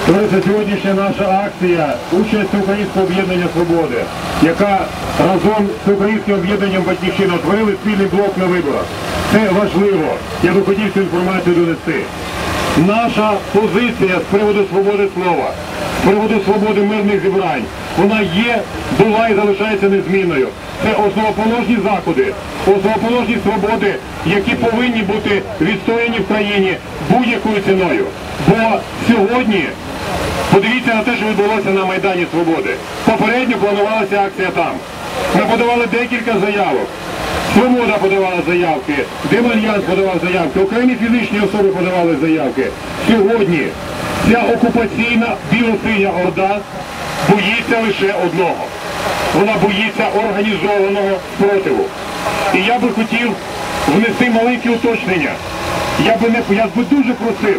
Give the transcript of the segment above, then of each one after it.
Сьогоднішня наша акція – участь Українського об'єднання «Свободи», яка разом з Українським об'єднанням «Батьківщина» створили спільний блок на виборах. Це важливо. Я би хотів цю інформацію донести. Наша позиція з приводу свободи слова, з приводу свободи мирних зібрань, вона є, була і залишається незмінною. Це основоположні заходи, основоположні свободи, які повинні бути відстояні в країні будь-якою ціною. Бо сьогодні, подивіться на те, що відбулося на Майдані Свободи. Попередньо планувалася акція там. Ми подавали декілька заявок. Свобода подавала заявки, Демальянс подавав заявки, окремі фізичні особи подавали заявки. Сьогодні ця окупаційна біло-синя орда боїться лише одного. Вона боїться організованого спротиву. І я би хотів внести маленькі уточнення. Я би дуже просив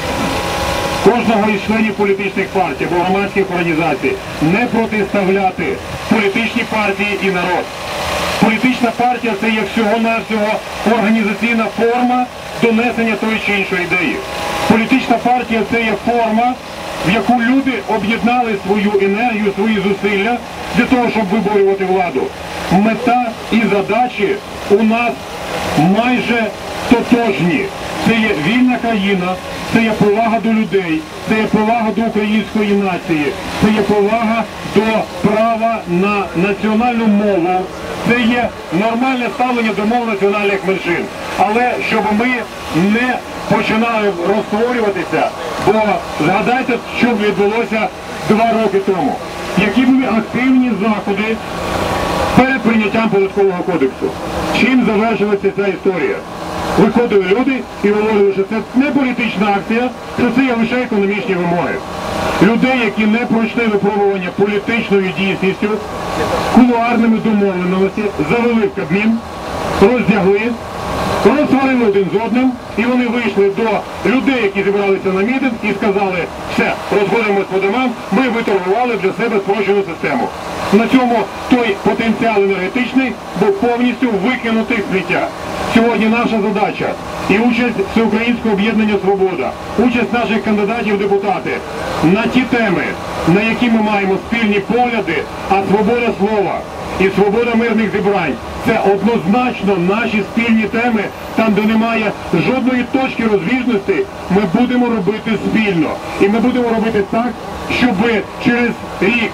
кожного із членів політичних партій або громадських організацій не протиставляти політичні партії і народ. Політична партія – це є всього-навсього організаційна форма донесення тої чи іншої ідеї. Політична партія – це є форма, в яку люди об'єднали свою енергію, свої зусилля для того, щоб виборювати владу. Мета і задачі у нас майже тотожні. Це є вільна країна, це є повага до людей, це є повага до української нації, це є повага до права на національну мову, це є нормальне ставлення до мов національних меншин. Але щоб ми не починали розтворюватися, бо згадайте, що відбулося 2 роки тому. Які були активні заходи перед прийняттям Податкового кодексу. Чим завершилася ця історія? Виходили люди і говорили, що це не політична акція, що це є лише економічні вимоги. Людей, які не пройшли випробування політичною дійсністю, кулуарними домовленостями, завели в Кабмін, роздягли, розсварили один з одним, і вони вийшли до людей, які зібралися на мітинг, і сказали: все, розходимось по домам, ми виторгували для себе спрощену систему. На цьому той потенціал енергетичний був повністю викинутий в сміття. Сьогодні наша задача і участь Всеукраїнського об'єднання «Свобода», участь наших кандидатів в депутати на ті теми, на які ми маємо спільні погляди, а свобода слова і свобода мирних зібрань – це однозначно наші спільні теми, там, де немає жодної точки розбіжності, ми будемо робити спільно. І ми будемо робити так, щоб через рік,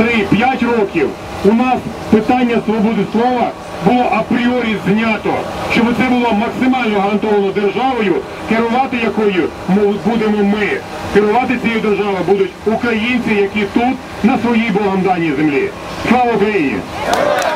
3-5 років у нас питання свободи слова було апріорі знято, щоб це було максимально гарантовано державою, керувати якою будемо ми. Керувати цією державою будуть українці, які тут, на своїй Богом даній землі. Слава Україні!